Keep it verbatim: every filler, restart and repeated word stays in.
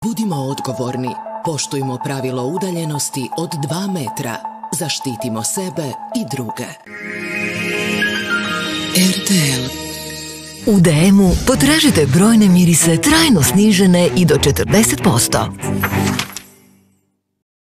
Budimo odgovorni, poštujmo pravilo udaljenosti od dva metra, zaštitimo sebe i druge. R T L. U D M-u potražite brojne mirise trajno snižene i do četrdeset posto.